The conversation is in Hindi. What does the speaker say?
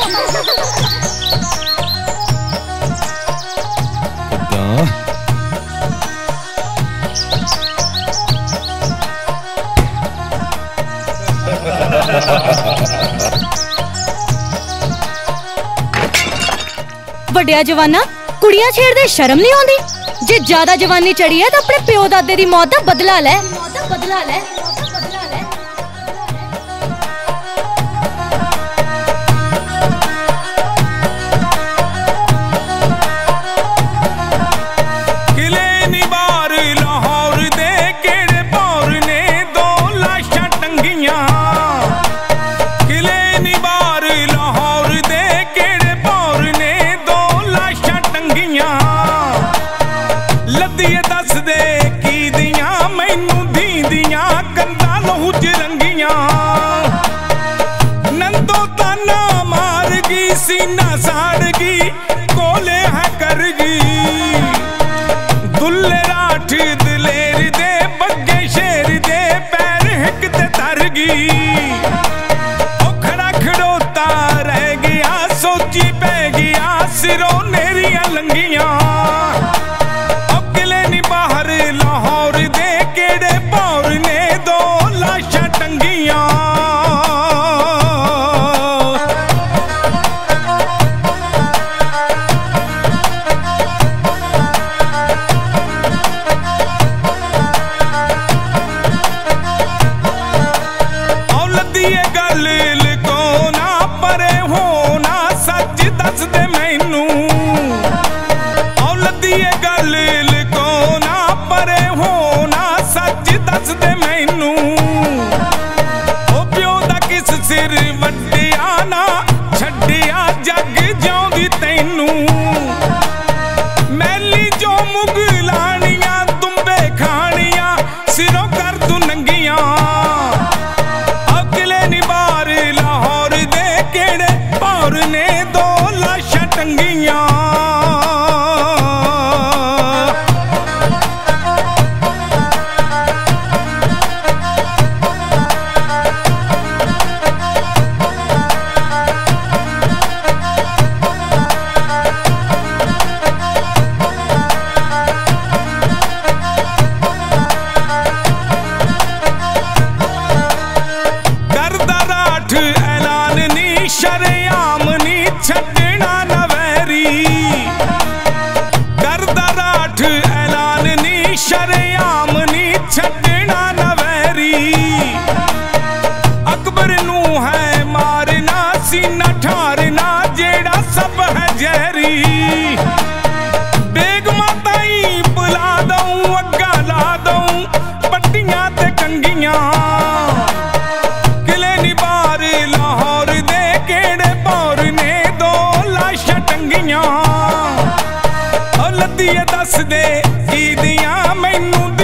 वड्डिया जवाना कुड़ियां छेड़दे शर्म नहीं आउंदी? जे ज्यादा जवानी चढ़ी है तो अपने प्यो दादे दी मौत दा बदला लै। सीना साड़गी कोले है करगी दुल्ले राठ दलेर दे बग्गे शेर दे पैर हिक ते तरगी ओ खड़ा खड़ोता रह गया सोची पै गया सिरों नेरियां लंगियां ओ किले नी बाहर लाहौर दे केड़े पौर ने दो लाशां टंगियां दस दे की दियां मैनू